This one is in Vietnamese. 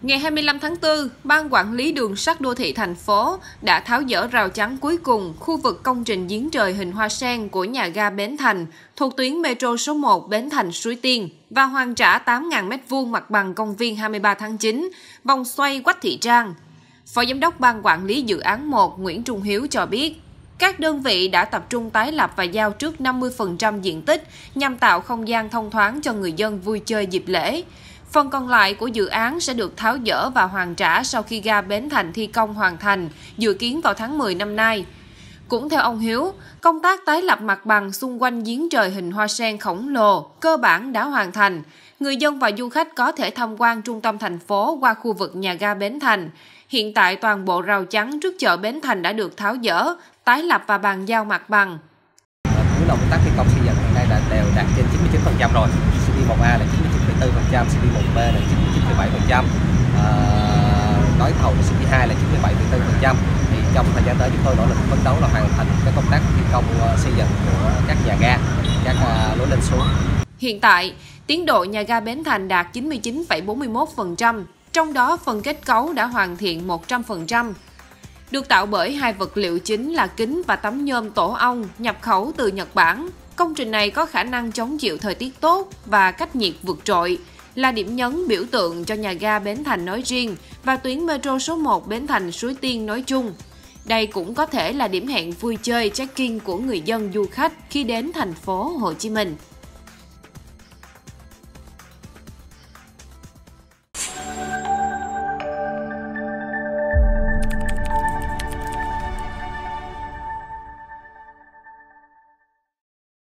Ngày 25 tháng 4, Ban Quản lý Đường sắt Đô thị thành phố đã tháo dỡ rào chắn cuối cùng khu vực công trình giếng trời hình hoa sen của nhà ga Bến Thành thuộc tuyến Metro số 1 Bến Thành Suối Tiên và hoàn trả 8.000 m2 mặt bằng công viên 23 tháng 9, vòng xoay Quách Thị Trang. Phó Giám đốc Ban Quản lý Dự án 1 Nguyễn Trung Hiếu cho biết, các đơn vị đã tập trung tái lập và giao trước 50% diện tích nhằm tạo không gian thông thoáng cho người dân vui chơi dịp lễ. Phần còn lại của dự án sẽ được tháo dỡ và hoàn trả sau khi ga Bến Thành thi công hoàn thành, dự kiến vào tháng 10 năm nay. Cũng theo ông Hiếu, công tác tái lập mặt bằng xung quanh giếng trời hình hoa sen khổng lồ cơ bản đã hoàn thành. Người dân và du khách có thể tham quan trung tâm thành phố qua khu vực nhà ga Bến Thành. Hiện tại toàn bộ rào chắn trước chợ Bến Thành đã được tháo dỡ, tái lập và bàn giao mặt bằng. Cuối đầu công tác thi công xây dựng hiện nay đã đều đạt trên 99% rồi. CD1A là 99,4%, CD1B là 99,7%, gói thầu CD2 là 97,4%. Thì trong thời gian tới chúng tôi nỗ lực phấn đấu là hoàn thành các công tác thi công xây dựng của các nhà ga, các lối lên xuống. Hiện tại, tiến độ nhà ga Bến Thành đạt 99,41%, trong đó phần kết cấu đã hoàn thiện 100%. Được tạo bởi hai vật liệu chính là kính và tấm nhôm tổ ong nhập khẩu từ Nhật Bản. Công trình này có khả năng chống chịu thời tiết tốt và cách nhiệt vượt trội, là điểm nhấn biểu tượng cho nhà ga Bến Thành nói riêng và tuyến Metro số 1 Bến Thành Suối Tiên nói chung. Đây cũng có thể là điểm hẹn vui chơi check-in của người dân du khách khi đến thành phố Hồ Chí Minh.